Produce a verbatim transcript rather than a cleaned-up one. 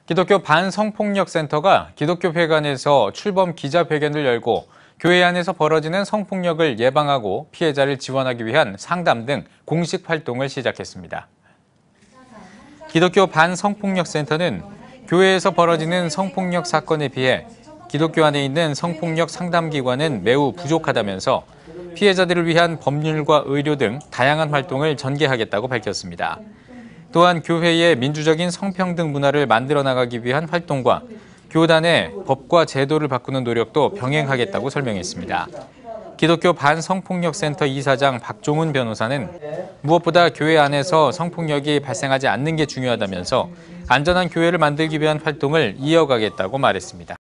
기독교 반성폭력센터가 기독교회관에서 출범 기자회견을 열고 교회 안에서 벌어지는 성폭력을 예방하고 피해자를 지원하기 위한 상담 등 공식 활동을 시작했습니다. 기독교 반성폭력센터는 교회에서 벌어지는 성폭력 사건에 비해 기독교 안에 있는 성폭력 상담기관은 매우 부족하다면서 피해자들을 위한 법률과 의료 등 다양한 활동을 전개하겠다고 밝혔습니다. 또한 교회의 민주적인 성평등 문화를 만들어 나가기 위한 활동과 교단의 법과 제도를 바꾸는 노력도 병행하겠다고 설명했습니다. 기독교 반성폭력센터 이사장 박종훈 변호사는 무엇보다 교회 안에서 성폭력이 발생하지 않는 게 중요하다면서 안전한 교회를 만들기 위한 활동을 이어가겠다고 말했습니다.